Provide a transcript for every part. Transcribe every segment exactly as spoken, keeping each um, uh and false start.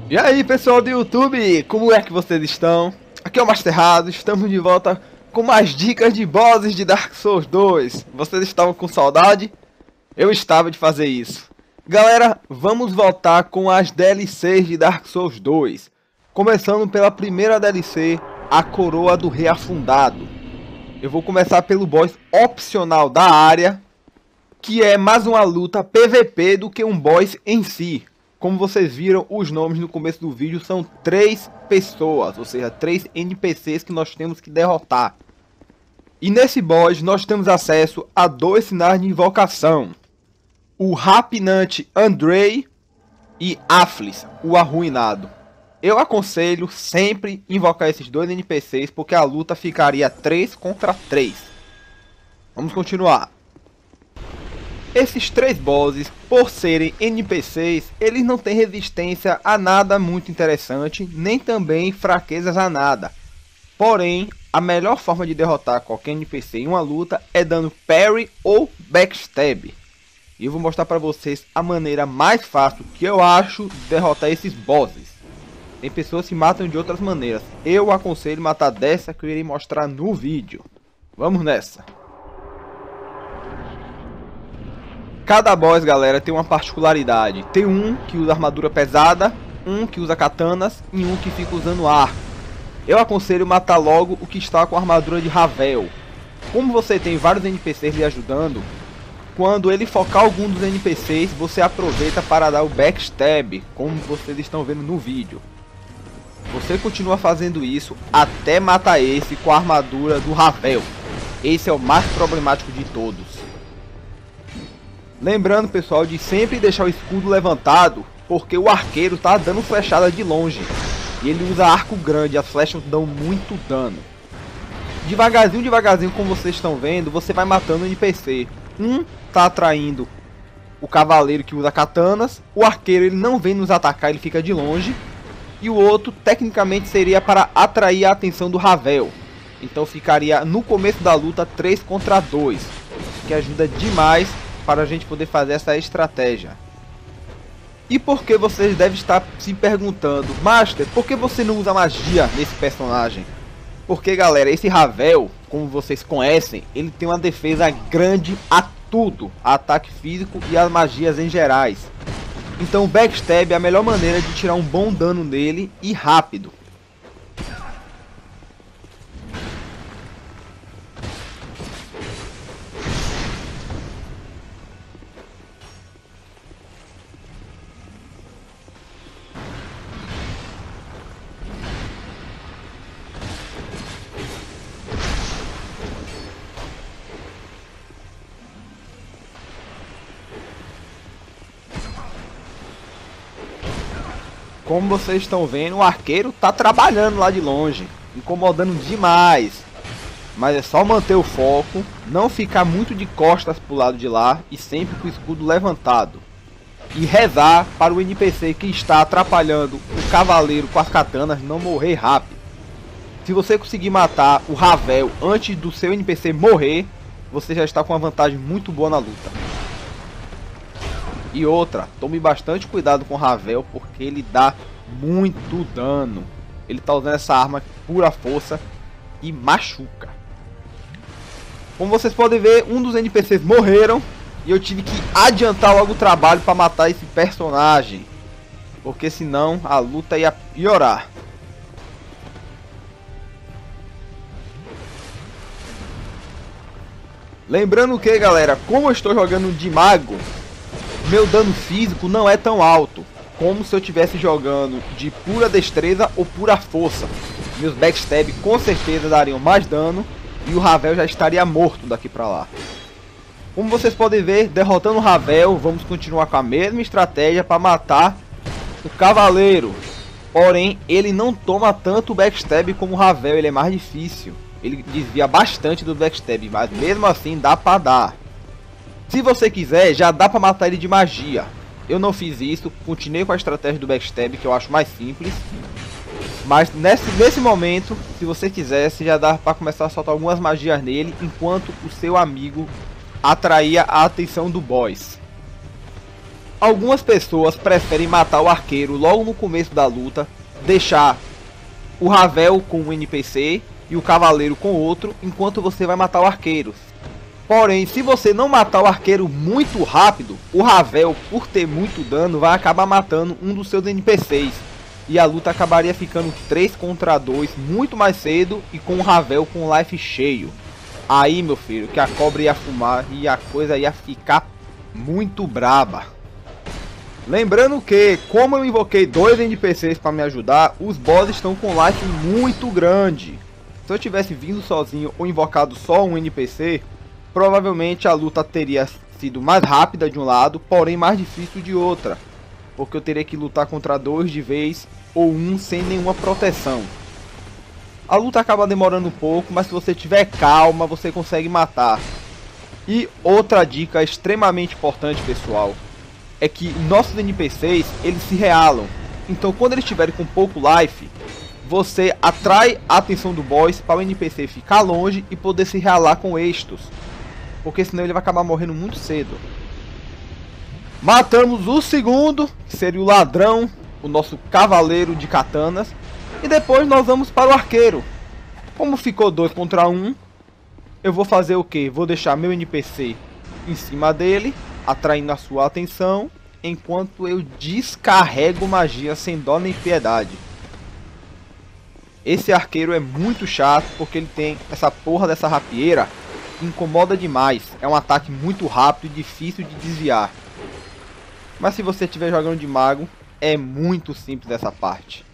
E aí pessoal do YouTube, como é que vocês estão? Aqui é o Master Raso, estamos de volta com mais dicas de bosses de Dark Souls dois. Vocês estavam com saudade? Eu estava de fazer isso. Galera, vamos voltar com as D L Cs de Dark Souls dois. Começando pela primeira D L C, a Coroa do Rei Afundado. Eu vou começar pelo boss opcional da área, que é mais uma luta P V P do que um boss em si. Como vocês viram, os nomes no começo do vídeo são três pessoas, ou seja, três N P Cs que nós temos que derrotar. E nesse boss nós temos acesso a dois sinais de invocação. O Rapinante Andrei e Afflis, o Arruinado. Eu aconselho sempre invocar esses dois N P Cs porque a luta ficaria três contra três. Vamos continuar. Esses três bosses, por serem N P Cs, eles não têm resistência a nada muito interessante, nem também fraquezas a nada. Porém, a melhor forma de derrotar qualquer N P C em uma luta é dando parry ou backstab. E eu vou mostrar para vocês a maneira mais fácil que eu acho de derrotar esses bosses. Tem pessoas que matam de outras maneiras. Eu aconselho matar dessa que eu irei mostrar no vídeo. Vamos nessa. Cada boss, galera, tem uma particularidade. Tem um que usa armadura pesada, um que usa katanas e um que fica usando arco. Eu aconselho matar logo o que está com a armadura de Ravel. Como você tem vários N P Cs lhe ajudando, quando ele focar algum dos N P Cs, você aproveita para dar o backstab, como vocês estão vendo no vídeo. Você continua fazendo isso até matar esse com a armadura do Ravel. Esse é o mais problemático de todos. Lembrando, pessoal, de sempre deixar o escudo levantado, porque o arqueiro tá dando flechada de longe. E ele usa arco grande, as flechas dão muito dano. Devagarzinho, devagarzinho, como vocês estão vendo, você vai matando o N P C. Um tá atraindo o cavaleiro que usa katanas, o arqueiro ele não vem nos atacar, ele fica de longe. E o outro, tecnicamente, seria para atrair a atenção do Ravel. Então ficaria no começo da luta três contra dois, que ajuda demais para a gente poder fazer essa estratégia. E por que vocês devem estar se perguntando, Master, por que você não usa magia nesse personagem? Porque, galera, esse Ravel, como vocês conhecem, ele tem uma defesa grande a tudo, a ataque físico e as magias em gerais. Então o backstab é a melhor maneira de tirar um bom dano nele e rápido. Como vocês estão vendo, o arqueiro tá trabalhando lá de longe, incomodando demais. Mas é só manter o foco, não ficar muito de costas pro lado de lá e sempre com o escudo levantado. E rezar para o N P C que está atrapalhando o cavaleiro com as katanas não morrer rápido. Se você conseguir matar o Ravel antes do seu N P C morrer, você já está com uma vantagem muito boa na luta. E outra, tome bastante cuidado com o Ravel, porque ele dá muito dano. Ele está usando essa arma pura força e machuca. Como vocês podem ver, um dos N P Cs morreram e eu tive que adiantar logo o trabalho para matar esse personagem, porque senão a luta ia piorar. Lembrando que, galera, como eu estou jogando de mago, meu dano físico não é tão alto como se eu estivesse jogando de pura destreza ou pura força. Meus backstab com certeza dariam mais dano e o Ravel já estaria morto daqui pra lá. Como vocês podem ver, derrotando o Ravel, vamos continuar com a mesma estratégia para matar o cavaleiro. Porém, ele não toma tanto backstab como o Ravel, ele é mais difícil. Ele desvia bastante do backstab, mas mesmo assim dá para dar. Se você quiser, já dá pra matar ele de magia. Eu não fiz isso, continuei com a estratégia do backstab, que eu acho mais simples. Mas nesse, nesse momento, se você quisesse, já dá pra começar a soltar algumas magias nele, enquanto o seu amigo atraía a atenção do boss. Algumas pessoas preferem matar o arqueiro logo no começo da luta, deixar o Ravel com um N P C e o cavaleiro com outro, enquanto você vai matar o arqueiro. Porém, se você não matar o arqueiro muito rápido, o Ravel, por ter muito dano, vai acabar matando um dos seus N P Cs. E a luta acabaria ficando três contra dois muito mais cedo e com o Ravel com o life cheio. Aí, meu filho, que a cobra ia fumar e a coisa ia ficar muito braba. Lembrando que, como eu invoquei dois N P Cs para me ajudar, os bosses estão com life muito grande. Se eu tivesse vindo sozinho ou invocado só um N P C, provavelmente a luta teria sido mais rápida de um lado, porém mais difícil de outra. Porque eu teria que lutar contra dois de vez ou um sem nenhuma proteção. A luta acaba demorando um pouco, mas se você tiver calma, você consegue matar. E outra dica extremamente importante, pessoal, é que nossos N P Cs, eles se realam. Então quando eles estiverem com pouco life, você atrai a atenção do boss para o N P C ficar longe e poder se realar com êxitos. Porque senão ele vai acabar morrendo muito cedo. Matamos o segundo, que seria o ladrão, o nosso cavaleiro de katanas. E depois nós vamos para o arqueiro. Como ficou dois contra um, eu vou fazer o que? Vou deixar meu N P C em cima dele, atraindo a sua atenção, enquanto eu descarrego magia sem dó nem piedade. Esse arqueiro é muito chato porque ele tem essa porra dessa rapieira que incomoda demais. É um ataque muito rápido e difícil de desviar. Mas se você estiver jogando de mago, é muito simples essa parte.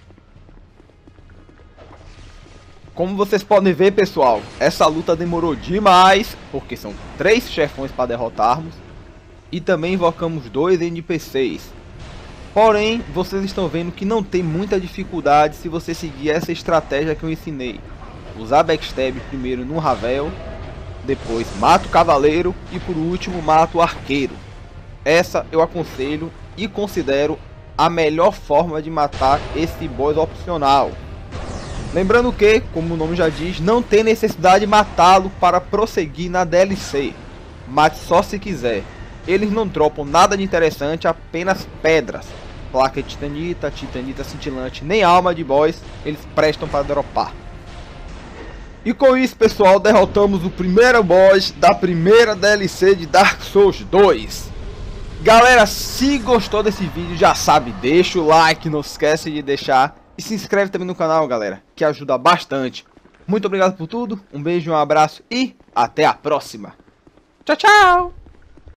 Como vocês podem ver, pessoal, essa luta demorou demais, porque são três chefões para derrotarmos. E também invocamos dois N P Cs. Porém, vocês estão vendo que não tem muita dificuldade se você seguir essa estratégia que eu ensinei. Usar backstab primeiro no Ravel, depois mata o cavaleiro e por último mata o arqueiro. Essa eu aconselho e considero a melhor forma de matar esse boss opcional. Lembrando que, como o nome já diz, não tem necessidade de matá-lo para prosseguir na D L C. Mate só se quiser. Eles não dropam nada de interessante, apenas pedras. Placa de titanita, titanita cintilante, nem alma de boss eles prestam para dropar. E com isso, pessoal, derrotamos o primeiro boss da primeira D L C de Dark Souls dois. Galera, se gostou desse vídeo, já sabe, deixa o like, não esquece de deixar. E se inscreve também no canal, galera, que ajuda bastante. Muito obrigado por tudo, um beijo, um abraço e até a próxima. Tchau, tchau!